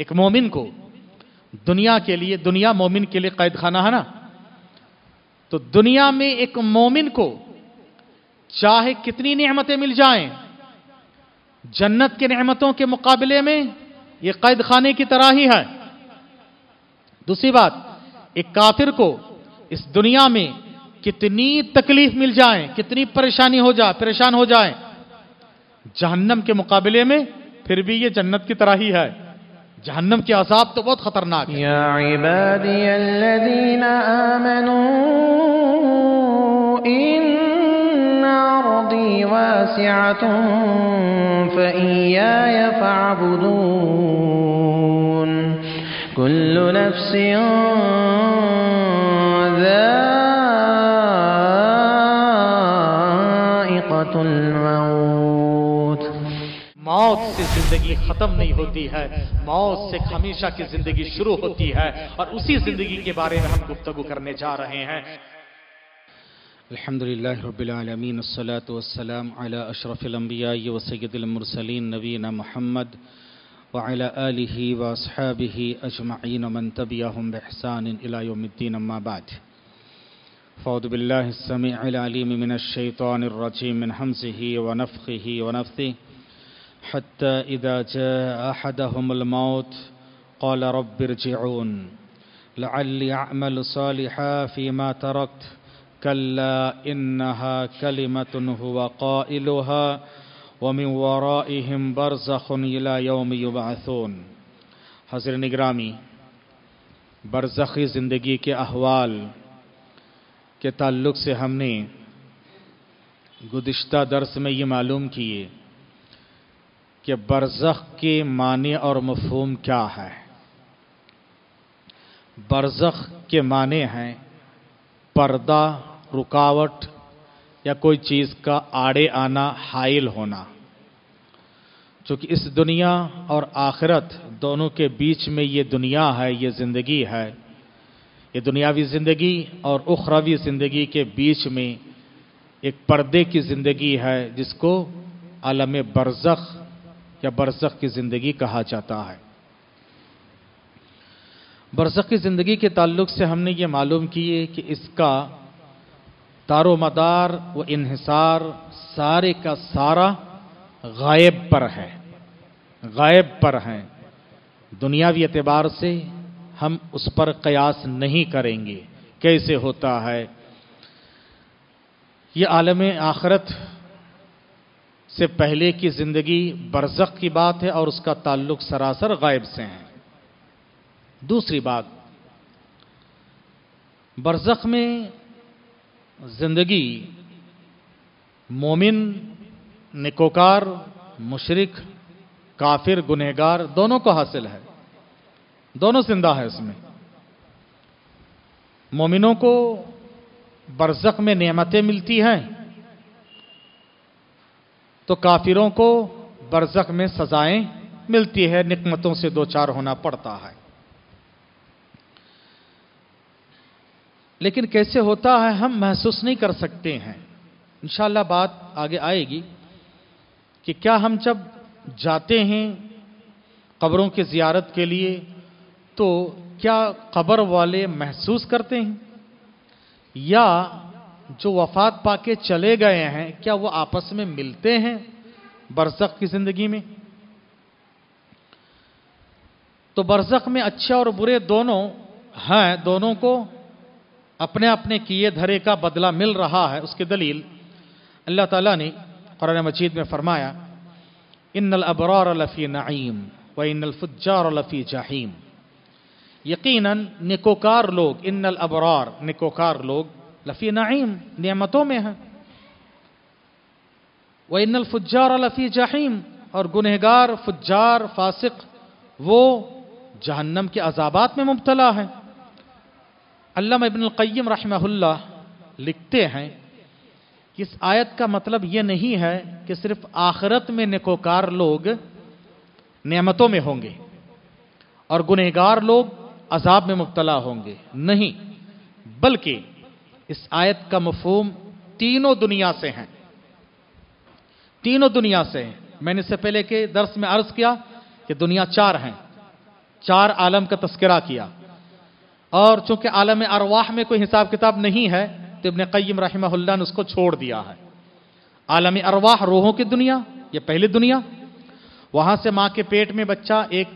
ایک مومن کو دنیا مومن کے لیے قید خانہ ہے نا، تو دنیا میں ایک مومن کو چاہے کتنی نعمتیں مل جائیں، جنت کے نعمتوں کے مقابلے میں یہ قید خانے کی طرح ہی ہے۔ دوسری بات، ایک کافر کو اس دنیا میں کتنی تکلیف مل جائیں، کتنی پریشان ہو جائیں، جہنم کے مقابلے میں پھر بھی یہ جنت کی طرح ہی ہے۔ جہنم کے عذاب تو بہت خطرناک ہے۔ یا عبادی الذین آمنوا ان ارضی واسعة فإیای فاعبدون کل نفس ذائقة الموت۔ موت سے زندگی ختم نہیں ہوتی ہے، موت سے ہمیشہ کی زندگی شروع ہوتی ہے، اور اسی زندگی کے بارے میں ہم گفتگو کرنے جا رہے ہیں۔ الحمدللہ رب العالمین، الصلاة والسلام علی اشرف الانبیاء و سید المرسلین نبینا محمد وعلی آلہ واصحابہ اجمعین ومن تبعہم بإحسان الی یوم الدین، اما بعد فاعوذ باللہ السمیع العلیم من الشیطان الرجیم من حمزہ ونفخہ ونفثہ حتى إذا جاء أحدهم الموت قال رب ارجعون لعلي أعمل صالحا فيما تركت كلا إنها كلمة هو قائلها ومن ورائهم برزخ إلى يوم يبعثون۔ حضرت گرامی، برزخی زندگی کے احوال کے تعلق سے ہم نے گزشتہ درس میں یہ معلوم کیے کہ برزخ کے معنی اور مفہوم کیا ہے۔ برزخ کے معنی ہیں پردہ، رکاوٹ یا کوئی چیز کا آڑے آنا، حائل ہونا، چونکہ اس دنیا اور آخرت دونوں کے بیچ میں یہ دنیا ہے، یہ زندگی ہے، یہ دنیاوی زندگی اور اخروی زندگی کے بیچ میں ایک پردے کی زندگی ہے جس کو عالم برزخ یا برزخ کی زندگی کہا جاتا ہے۔ برزخ کی زندگی کے تعلق سے ہم نے یہ معلوم کیے کہ اس کا دار و مدار و انحصار سارے کا سارا غائب پر ہے، غائب پر ہیں۔ دنیاوی اعتبار سے ہم اس پر قیاس نہیں کریں گے کیسے ہوتا ہے۔ یہ عالم آخرت سے پہلے کی زندگی برزخ کی بات ہے اور اس کا تعلق سراسر غائب سے ہے۔ دوسری بات، برزخ میں زندگی مومن، نیکوکار، مشرک، کافر، گنہگار دونوں کو حاصل ہے، دونوں زندہ ہے اس میں۔ مومنوں کو برزخ میں نعمتیں ملتی ہیں تو کافروں کو برزخ میں سزائیں ملتی ہے، نقمتوں سے دوچار ہونا پڑتا ہے۔ لیکن کیسے ہوتا ہے ہم محسوس نہیں کر سکتے ہیں۔ انشاءاللہ بات آگے آئے گی کہ کیا ہم جب جاتے ہیں قبروں کی زیارت کے لیے تو کیا قبر والے محسوس کرتے ہیں، یا جو وفات پا کے چلے گئے ہیں کیا وہ آپس میں ملتے ہیں برزخ کی زندگی میں؟ تو برزخ میں اچھے اور برے دونوں ہیں، دونوں کو اپنے اپنے کیے دھرے کا بدلہ مل رہا ہے۔ اس کی دلیل اللہ تعالیٰ نے قرآن مجید میں فرمایا، ان الابرار لفی نعیم وان الفجار لفی جحیم۔ یقیناً نیکوکار لوگ، ان الابرار نیکوکار لوگ، لفی نعیم نعمتوں میں ہیں، وان الفجار لفی جحیم، اور گنہگار، فجار، فاسق وہ جہنم کے عذابات میں مبتلا ہیں۔ علامہ ابن القیم رحمہ اللہ لکھتے ہیں کہ اس آیت کا مطلب یہ نہیں ہے کہ صرف آخرت میں نیکوکار لوگ نعمتوں میں ہوں گے اور گنہگار لوگ عذاب میں مبتلا ہوں گے، نہیں، بلکہ اس آیت کا مفہوم تینوں دنیا سے ہیں، تینوں دنیا سے ہیں۔ میں نے اس سے پہلے کے درس میں عرض کیا کہ دنیا چار ہیں، 4 عالم کا تذکرہ کیا، اور چونکہ عالم ارواح میں کوئی حساب کتاب نہیں ہے تو ابن قیم رحمہ اللہ نے اس کو چھوڑ دیا ہے۔ عالم ارواح روحوں کی دنیا، یہ پہلی دنیا، وہاں سے ماں کے پیٹ میں بچہ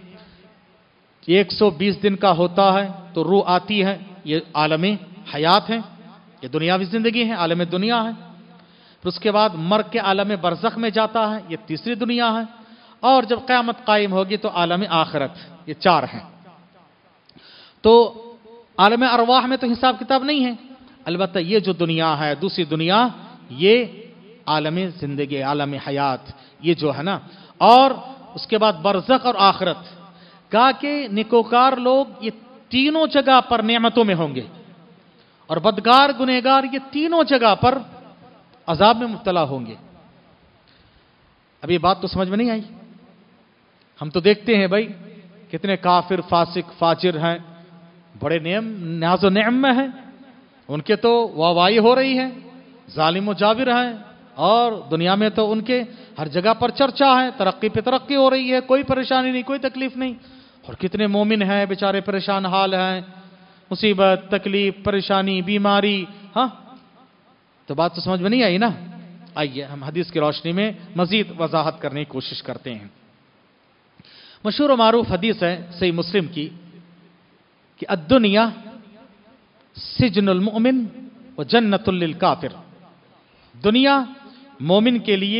120 دن کا ہوتا ہے تو روح آتی ہے، یہ عالم حیات ہے، یہ دنیاوی زندگی ہے، عالم دنیا ہے۔ پھر اس کے بعد مرگ کے عالم برزخ میں جاتا ہے، یہ تیسری دنیا ہے، اور جب قیامت قائم ہوگی تو عالم آخرت، یہ 4 ہیں۔ تو عالم ارواح میں تو حساب کتاب نہیں ہے، البتہ یہ جو دنیا ہے دوسری دنیا، یہ عالم زندگی، عالم حیات، یہ جو ہے نا، اور اس کے بعد برزخ اور آخرت، کہا کہ نیکوکار لوگ یہ تینوں جگہ پر نعمتوں میں ہوں گے، اور بدکار گنہگار یہ تینوں جگہ پر عذاب میں مبتلا ہوں گے۔ اب یہ بات تو سمجھ میں نہیں آئی؟ ہم تو دیکھتے ہیں بھائی کتنے کافر، فاسق، فاجر ہیں، بڑے ناز و نعم میں ہیں، ان کے تو واہوائی ہو رہی ہے، ظالم و جابر ہیں، اور دنیا میں تو ان کے ہر جگہ پر چرچا ہے، ترقی پہ ترقی ہو رہی ہے، کوئی پریشانی نہیں، کوئی تکلیف نہیں۔ اور کتنے مومن ہیں بیچارے پریشان حال ہیں، مصیبت، تکلیف، پریشانی، بیماری، ہاں، تو بات تو سمجھ میں نہیں آئی نا؟ آئیے ہم حدیث کی روشنی میں مزید وضاحت کرنے کی کوشش کرتے ہیں۔ مشہور و معروف حدیث ہے صحیح مسلم کی کہ الدنیا سجن المؤمن و جنت للکافر، دنیا مومن کے لیے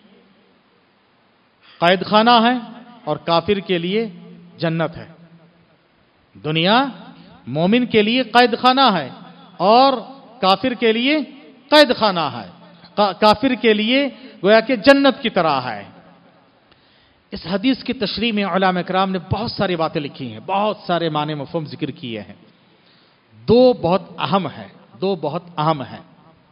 قید خانہ ہے اور کافر کے لیے جنت ہے۔ دنیا مومن کے لیے قید خانہ ہے اور کافر کے لیے قید خانہ ہے، کافر کے لیے گویا کہ جنت کی طرح ہے۔ اس حدیث کی تشریح میں علماء کرام نے بہت ساری باتیں لکھی ہیں، بہت سارے معنی مفہوم ذکر کیے ہیں۔ دو بہت اہم ہیں۔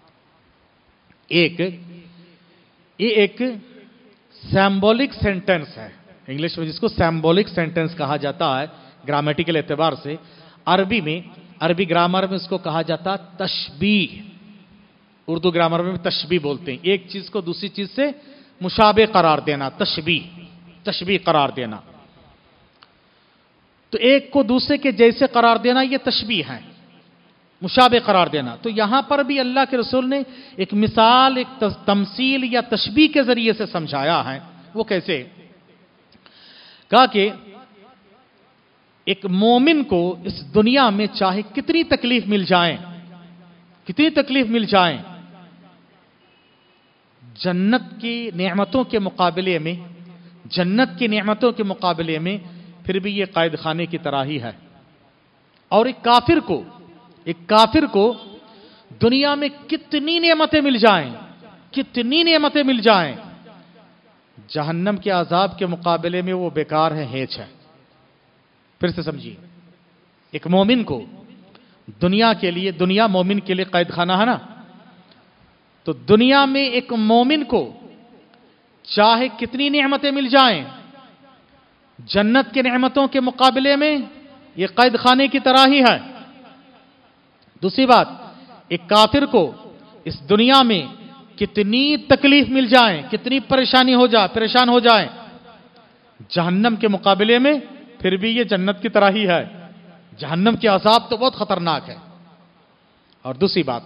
ایک سیمبولک سینٹنس ہے، انگلش میں جس کو سیمبولک سینٹنس کہا جاتا ہے گرامیٹیکل اعتبار سے، عربی گرامر میں اس کو کہا جاتا تشبیہ، اردو گرامر میں تشبیہ بولتے ہیں، ایک چیز کو دوسری چیز سے مشابہ قرار دینا، تشبیہ قرار دینا۔ تو ایک کو دوسرے کے جیسے قرار دینا یہ تشبیہ ہے، مشابہ قرار دینا۔ تو یہاں پر بھی اللہ کے رسول نے ایک مثال، ایک تمثیل یا تشبیہ کے ذریعے سے سمجھایا ہے۔ وہ کیسے؟ کہا کہ ایک مومن کو اس دنیا میں چاہے کتنی تکلیف مل جائیں، جنت کی نعمتوں کے مقابلے میں پھر بھی یہ قید خانے کی طرح ہی ہے۔ اور ایک کافر کو دنیا میں کتنی نعمتیں مل جائیں، جہنم کے عذاب کے مقابلے میں وہ بیکار ہے، ہیچ ہے۔ پھر سے سمجھیے، ایک مومن کو دنیا مومن کے لیے قید خانہ ہے نا، تو دنیا میں ایک مومن کو چاہے کتنی نعمتیں مل جائیں، جنت کے نعمتوں کے مقابلے میں یہ قید خانے کی طرح ہی ہے۔ دوسری بات، ایک کافر کو اس دنیا میں کتنی تکلیف مل جائیں، کتنی پریشان ہو جائیں، جہنم کے مقابلے میں پھر بھی یہ جنت کی طرح ہی ہے۔ جہنم کے عذاب تو بہت خطرناک ہے۔ اور دوسری بات،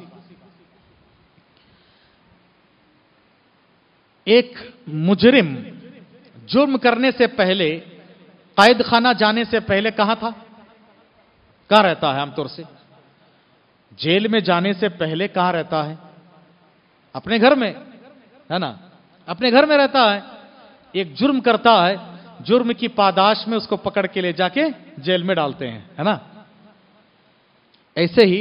ایک مجرم جرم کرنے سے پہلے، قید خانہ جانے سے پہلے کہاں تھا؟ کہاں رہتا ہے عام طور سے؟ جیل میں جانے سے پہلے کہاں رہتا ہے؟ اپنے گھر میں ہے نا، اپنے گھر میں رہتا ہے۔ ایک جرم کرتا ہے، جرم کی پاداش میں اس کو پکڑ کے لے جا کے جیل میں ڈالتے ہیں، ہے نا۔ ایسے ہی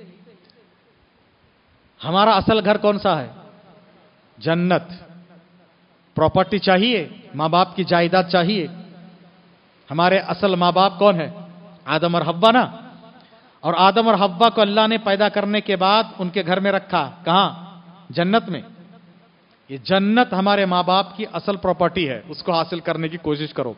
ہمارا اصل گھر کون سا ہے؟ جنت۔ پراپرٹی چاہیے، ماں باپ کی جائیداد چاہیے۔ ہمارے اصل ماں باپ کون ہے؟ آدم اور حوا نا۔ اور آدم اور حوا کو اللہ نے پیدا کرنے کے بعد ان کے گھر میں رکھا، کہاں؟ جنت میں۔ یہ جنت ہمارے ماں باپ کی اصل پراپرٹی ہے، اس کو حاصل کرنے کی کوشش کرو۔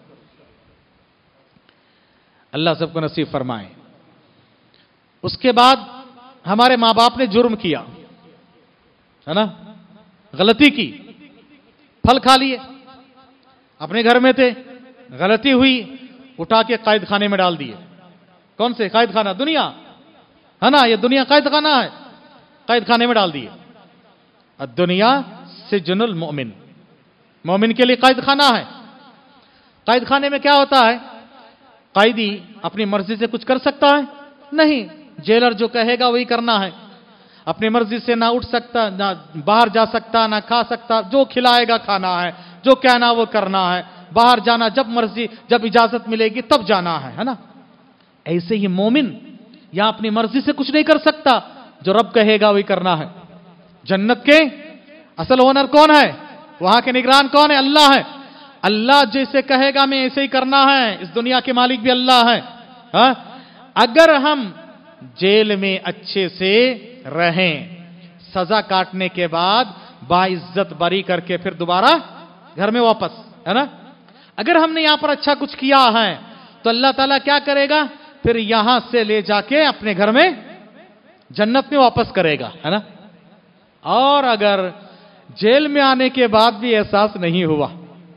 اللہ سب کو نصیب فرمائے۔ اس کے بعد ہمارے ماں باپ نے جرم کیا، ہے نا، غلطی کی، پھل کھا لیے، اپنے گھر میں تھے، غلطی ہوئی، उठा के कैद खाने में डाल दिए। कौन से कैद खाना? दुनिया है ना, ये दुनिया कैद खाना है, कैद खाने में डाल दिए। दुनिया सिजनुल मोमिन, मोमिन के लिए कैद खाना है। कैद खाने में क्या होता है? कैदी अपनी मर्जी से कुछ कर सकता है? नहीं, जेलर जो कहेगा वही करना है। अपनी मर्जी से ना उठ सकता, ना बाहर जा सकता, ना खा सकता, जो खिलाएगा खाना है, जो कहना वो करना है। बाहर जाना जब मर्जी, जब इजाजत मिलेगी तब जाना है ना। ऐसे ही मोमिन या अपनी मर्जी से कुछ नहीं कर सकता, जो रब कहेगा वही करना है। जन्नत के असल ओनर कौन है? वहां के निगरान कौन है? अल्लाह है। अल्लाह जैसे कहेगा मैं ऐसे ही करना है। इस दुनिया के मालिक भी अल्लाह है। हा? अगर हम जेल में अच्छे से रहें, सजा काटने के बाद बाइज्जत बरी करके फिर दोबारा घर में वापस, है ना। अगर हमने यहां पर अच्छा कुछ किया है तो अल्लाह ताला क्या करेगा? फिर यहां से ले जाके अपने घर में जन्नत में वापस करेगा, है ना। और अगर जेल में आने के बाद भी एहसास नहीं हुआ,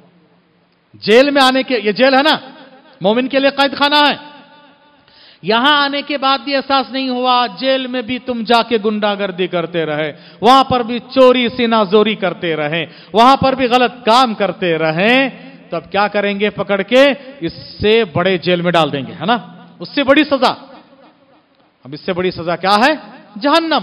जेल में आने के, ये जेल है ना, मोमिन के लिए कैद खाना है, यहां आने के बाद भी एहसास नहीं हुआ, जेल में भी तुम जाके गुंडागर्दी करते रहे, वहां पर भी चोरी सीनाजोरी करते रहे, वहां पर भी गलत काम करते रहे, तब क्या करेंगे? पकड़ के इससे बड़े जेल में डाल देंगे, है ना। उससे बड़ी सजा, अब इससे बड़ी सजा क्या है? जहन्नम।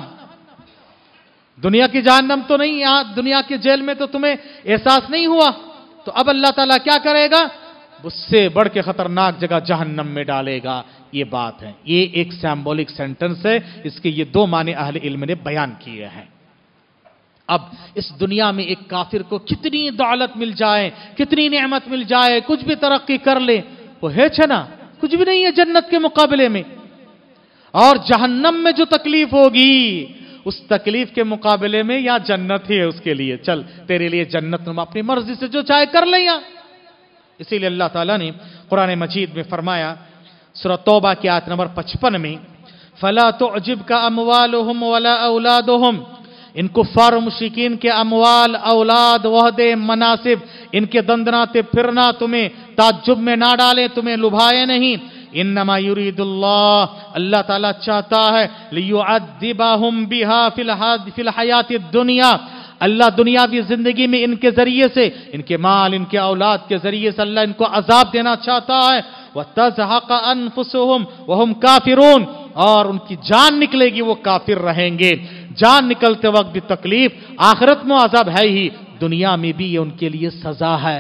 दुनिया की जहन्नम तो नहीं, यहां दुनिया के जेल में तो तुम्हें एहसास नहीं हुआ, तो अब अल्लाह ताला क्या करेगा? उससे बढ़ के खतरनाक जगह जहन्नम में डालेगा। ये बात है, ये एक सिंबॉलिक सेंटेंस है, इसके ये दो माने अहले इल्म ने बयान किए हैं। अब इस दुनिया में एक काफिर को कितनी दौलत मिल जाए, कितनी नेमत मिल जाए, कुछ भी तरक्की कर ले, वो है ना, कुछ भी नहीं है जन्नत के मुकाबले में। और जहन्नम में जो तकलीफ होगी, उस तकलीफ के मुकाबले में या जन्नत ही है उसके लिए। चल तेरे लिए जन्नत, तुम अपनी मर्जी से जो चाहे कर ले। इसीलिए अल्लाह ताला ने कुरान मजीद में फरमाया, सूरह तौबा की आयत नंबर 55 में, फला तुअजिबका अमवालुहुम वला औलादुहुम, इन कुफ्फार मुशरिकीन के अमवाल, औलाद, वहदे, मनासिब, इनके दंदनाते फिरना तुम्हें ताज्जुब में ना डाले, तुम्हें लुभाए नहीं। इन्नमा युरीदुल्लाह, अल्लाह ताला चाहता है, लियुअद्दिबहुम बिहा फिल हयातिद दुनिया, अल्लाह दुनियावी जिंदगी में इनके जरिए से, इनके माल, इनके औलाद के जरिए से अल्लाह इनको अजाब देना चाहता है। वतज़हक़ अनफुसुहुम वहुम काफिरून, और उनकी जान निकलेगी, वो काफिर रहेंगे। जान निकलते वक्त भी तकलीफ, आखिरत में अजाब है ही, दुनिया में भी ये उनके लिए सजा है।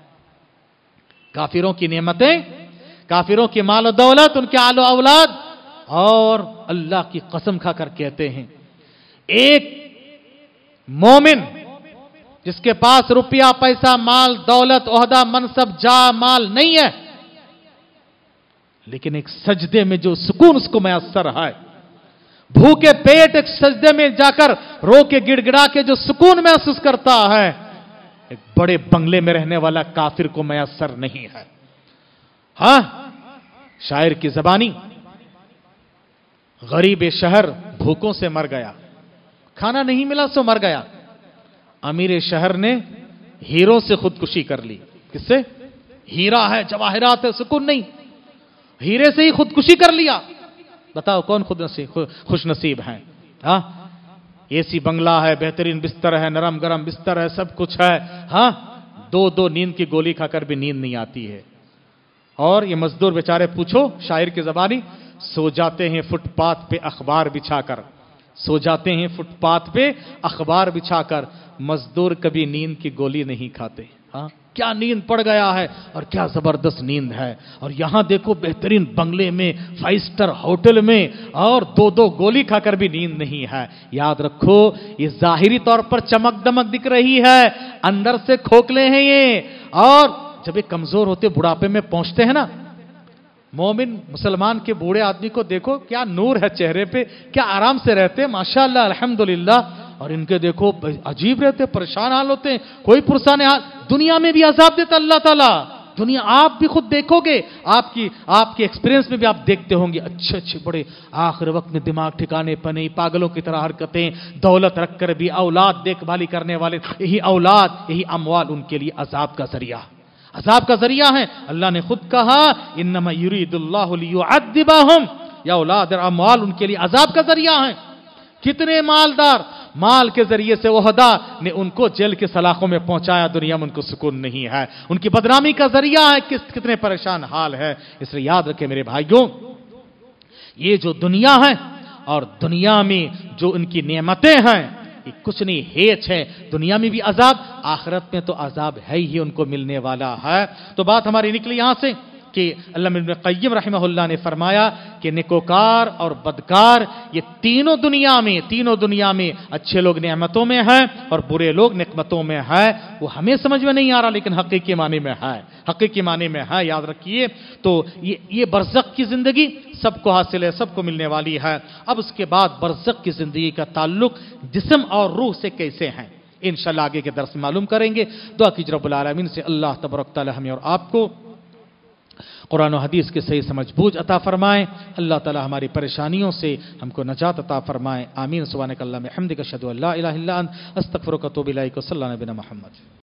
काफिरों की नेमतें, काफिरों की माल और दौलत, उनके आलो औलाद, और अल्लाह की कसम खाकर कहते हैं, एक मोमिन जिसके पास रुपया, पैसा, माल, दौलत, ओहदा, मनसब, जा, माल नहीं है, लेकिन एक सजदे में जो सुकून उसको मैसर है, भूखे पेट एक सजदे में जाकर रो के गिड़गिड़ा के जो सुकून महसूस करता है, एक बड़े बंगले में रहने वाला काफिर को मैसर नहीं है। हां, शायर की जबानी, गरीब शहर भूखों से मर गया, खाना नहीं मिला सो मर गया। अमीर शहर ने हीरों से खुदकुशी कर ली। किससे? हीरा है, जवाहरात है, सुकून नहीं, हीरे से ही खुदकुशी कर लिया। बताओ कौन खुश नसीब है? हाँ, एसी बंगला है, बेहतरीन बिस्तर है, नरम गरम बिस्तर है, सब कुछ है। हाँ, दो नींद की गोली खाकर भी नींद नहीं आती है। और ये मजदूर बेचारे, पूछो शायर की जबानी, सो जाते हैं फुटपाथ पे अखबार बिछाकर, सो जाते हैं फुटपाथ पे अखबार बिछाकर, मजदूर कभी नींद की गोली नहीं खाते। हाँ, क्या नींद पड़ गया है, और क्या जबरदस्त नींद है। और यहां देखो बेहतरीन बंगले में, 5 स्टार होटल में, और दो गोली खाकर भी नींद नहीं है। याद रखो, ये जाहिरी तौर पर चमक दमक दिख रही है, अंदर से खोखले हैं ये। और जब ये कमजोर होते, बुढ़ापे में पहुंचते हैं ना, मोमिन मुसलमान के बूढ़े आदमी को देखो, क्या नूर है चेहरे पे, क्या आराम से रहते हैं, माशाअल्लाह अल्हम्दुलिल्लाह। और इनके देखो अजीब रहते, परेशान हाल होते हैं, कोई पुरसाने हाल। दुनिया में भी अजाब देता अल्लाह ताला, दुनिया आप भी खुद देखोगे, आपकी एक्सपीरियंस में भी आप देखते होंगे, अच्छे बड़े आखिर वक्त में दिमाग ठिकाने पर नहीं, पागलों की तरह हरकतें, दौलत रखकर भी औलाद देखभाली करने वाले, यही औलाद, यही अमवाल उनके लिए अजाब का जरिया। عذاب کا ذریعہ ہیں۔ اللہ نے خود کہا انما یرید اللہ لیعذبہم، یا اولاد اور اموال ان کے لیے عذاب کا ذریعہ ہیں۔ کتنے مالدار، مال کے ذریعے سے عہدہ نے ان کو جیل کے سلاخوں میں پہنچایا، دنیا میں ان کو سکون نہیں ہے، ان کی بدنامی کا ذریعہ ہے۔ کتنے پریشان حال ہے۔ اس لیے یاد رکھیں میرے بھائیوں، یہ جو دنیا ہے اور دنیا میں جو ان کی نعمتیں ہیں یہ کچھ نہیں، ہیچ ہے۔ دنیا میں بھی عذاب، آخرت میں تو عذاب ہے ہی ان کو ملنے والا ہے۔ تو بات ہماری نکلی یہاں سے کہ علامہ ابن قیم رحمہ اللہ نے فرمایا کہ نیکوکار اور بدکار یہ تینوں دنیا میں اچھے لوگ نعمتوں میں ہیں اور برے لوگ نقمتوں میں ہیں۔ وہ ہمیں سمجھ میں نہیں آ رہا لیکن حقیقی معنی میں ہے، حقیقی معنی میں ہے، یاد رکھیے۔ تو یہ برزخ کی زندگی سب کو حاصل ہے، سب کو ملنے والی ہے۔ اب اس کے بعد برزخ کی زندگی کا تعلق جسم اور روح سے کیسے ہیں، انشاءاللہ آگے کے درس میں معلوم کریں گے۔ دعا کیجئے رب العالمین سے اللہ تبارک تعالی ہمیں اور آپ کو قرآن و حدیث کے صحیح سمجھ بوجھ عطا فرمائیں۔ اللہ تعالی ہماری پریشانیوں سے ہم کو نجات عطا فرمائیں۔ آمین۔ سبحانک اللہم وبحمدک اشہد ان لا الہ الا انت استغفرک و اتوب الیک۔ صلی اللہ علیہ وسلم محمد۔